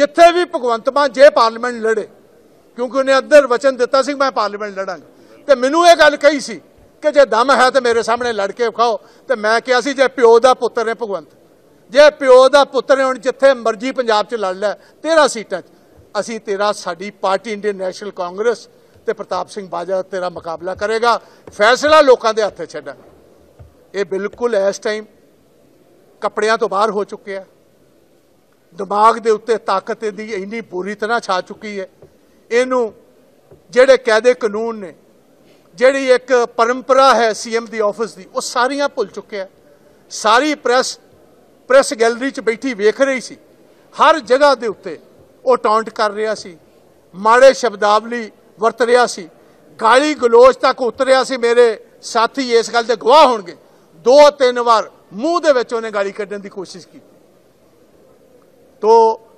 जिथे भी भगवंत मान जे पार्लीमेंट लड़े, क्योंकि उन्हें अदर वचन दिता सी मैं पार्लीमेंट लड़ांगा, तो मैनू ये गल कही सी कि जे दम है तो मेरे सामने लड़ के विखाओ। तो मैं कहा सी जे प्यो का पुत्र है भगवंत, जे प्यो का पुत्र है, हुण जिथे मर्जी पंजाब च लड़ लै 13 सीटां असी तेरा, साडी पार्टी इंडियन नैशनल कांग्रेस ते प्रताप सिंह बाजवा तेरा मुकाबला करेगा। फैसला लोगों के हत्थ छड्डांगे। ये बिल्कुल इस टाइम कपड़ियां तो बाहर हो चुके हैं, दिमाग के उत्ते ताकत दी इन्नी बुरी तरह छा चुकी है। इनू जेड़े कायदे कानून ने, जिहड़ी एक परंपरा है सीएम दी ऑफिस दी, वो सारियां भुल चुके हैं। सारी प्रेस गैलरी च बैठी वेख रही सी, हर जगह के उत्ते वो टॉन्ट कर रहा सी, माड़े शब्दावली वरत रहा सी, गाली गलोच तक उतरिया सी। मेरे साथी इस गल के गवाह होणगे, 2-3 बार मूँह दे विच उहने गाली कड्ढण की कोशिश की। तो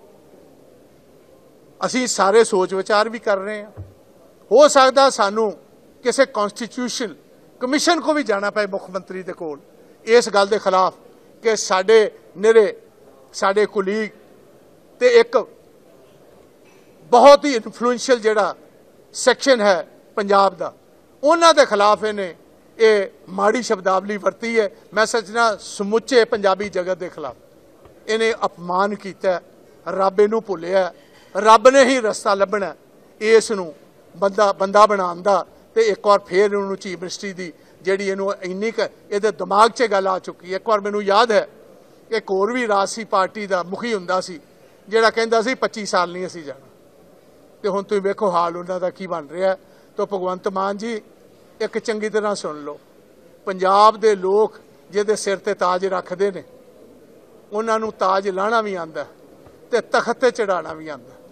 असी सारे सोच विचार भी कर रहे हैं। हो सकता सानू किसी कॉन्स्टिट्यूशन कमीशन को भी जाना पाए मुख्यमंत्री के कोल इस गल के खिलाफ कि साडे निरे साडे कुलीग ते एक बहुत ही इन्फ्लुएंशियल जिहड़ा सैक्शन है पंजाब दा, उन्हां दे खिलाफ इन्हें ये माड़ी शब्दावली वरती है। मैं सचना समुचे पंजाबी जगत के खिलाफ इन्हें अपमान किया। रब इनू भुलिया, रब ने ही रस्ता लभना इस नूं बंदा बनाउण दा। ते एक बार फिर इन्होंने चीफ मिनिस्ट्री की जिहड़ी इनू इन्नी ये दिमाग च गल आ चुकी है। एक बार मैनू याद है एक होर भी राजसी पार्टी का मुखी हुंदा सी जिहड़ा कहंदा सी 25 साल नहीं असीं जाना, तो हुण तुसीं वेखो हाल उन्हां दा की बन रहा है। तो भगवंत मान जी एक चंगी तरह सुन लो, पंजाब दे लोग जिहदे सिर ते ताज रखते हैं, उन्हां नूं ताज लाना भी आंदा ते तख्त ते चढ़ाना भी आंदा।